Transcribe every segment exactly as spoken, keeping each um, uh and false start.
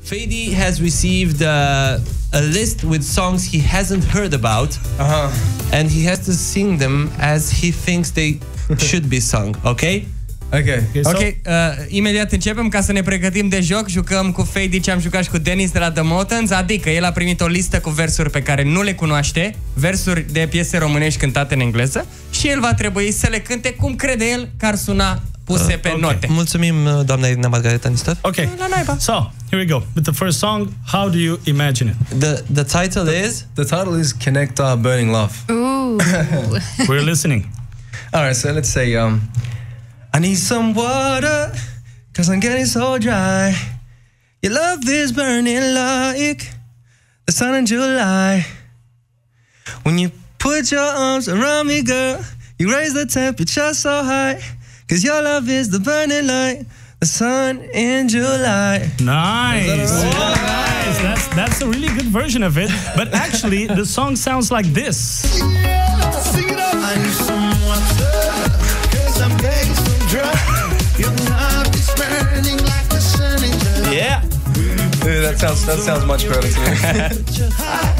Fady has received uh, a list with songs he hasn't heard about, uh-huh. and he has to sing them as he thinks they should be sung, ok? Ok. Ok, so, uh, imediat începem ca să ne pregătim de joc. Jucăm cu Fady ce am jucat și cu Dennis de la The Motans. Adică el a primit o listă cu versuri pe care nu le cunoaște, versuri de piese românești cântate în engleză, și el va trebui să le cânte cum crede el că ar suna puse uh, pe okay. note. Mulțumim, doamna Irina Margareta Nistor. Ok, so here we go with the first song. How do you imagine it? The, the title is? The title is Connect Our Burning Love. Ooh. We're listening. Alright, so let's say um I need some water, cause I'm getting so dry. Your love is burning like the sun in July. When you put your arms around me, girl, you raise the temperature so high. Cause your love is the burning light, the sun in July. Nice. Oh, nice. That's, that's a really good version of it. But actually, the song sounds like this. Yeah, sing it up. I need some water, cause I'm getting so dry. Your love is burning like the sun in July. Yeah. Dude, that sounds that sounds much better to me.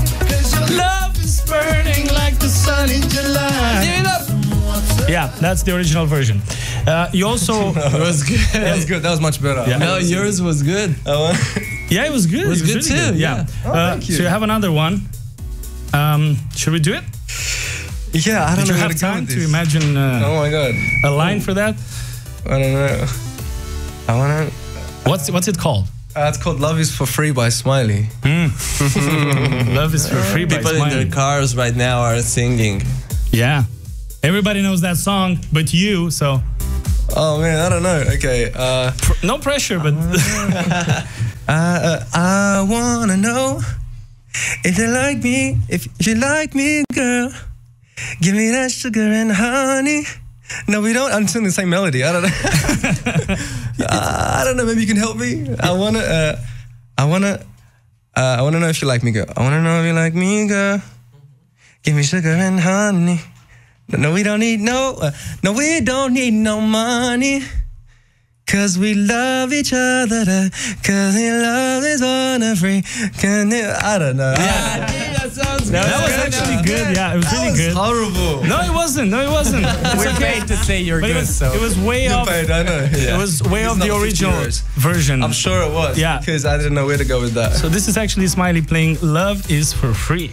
Love is burning like the sun in July. Yeah, that's the original version. Uh, you also... It was good. That was good. That was much better. Yeah. No, yours was good. Yeah, it was good. It was, it was good really too. Good. Yeah. yeah. Oh, uh, thank you. So you have another one. Um, should we do it? Yeah, I don't Did know you how have to go time with to this. imagine uh, Oh my god. a line for that? I don't know. I wanna. What's what's it called? Uh, it's called "Love Is for Free" by Smiley. Mm. Love is for free by People Smiley. in their cars right now are singing. Yeah. Everybody knows that song, but you, so... Oh man, I don't know. Okay. Uh, Pr no pressure, but... uh, uh, I wanna know if you like me, if you like me, girl. Give me that sugar and honey. No, we don't. I'm singing the same melody. I don't know. uh, I don't know. Maybe you can help me. I wanna. Uh, I wanna. Uh, I wanna know if you like me, girl. I wanna know if you like me, girl. Give me sugar and honey. No, we don't need no. Uh, no, we don't need no money. Cause we love each other. Da, Cause your love is one free. Can you, I don't know. Yeah, that sounds good. That was actually good. Yeah, it was That really was good. horrible. No, it wasn't. No, it wasn't. It's We're okay. paid to say you're But good, it was, so... it was way You're off. paid, I know. Yeah. It was way It's off not the fifty original euros. version. I'm sure it was. Yeah. Because I didn't know where to go with that. So this is actually Smiley playing "Love Is for Free."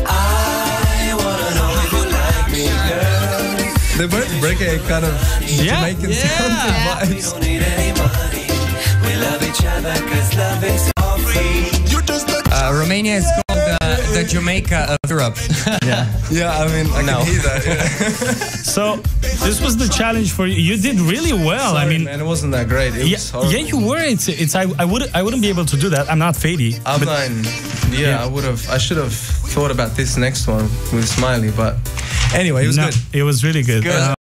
They both break a kind of Yeah. Jamaican Yeah. sounding vibes. Uh, Romania is called uh, the Jamaica of Europe. Yeah. Yeah, I mean, I No. can hear that. Yeah. So this was the challenge for you. You did really well. Sorry, I mean, man, it wasn't that great. It yeah, was horrible. yeah, you were. It's, it's. I, I would. I wouldn't be able to do that. I'm not Fady. I'm but- not, yeah, Yeah. I would have. I should have thought about this next one with Smiley, but anyway, it was no, good. it was really good. Good. Uh,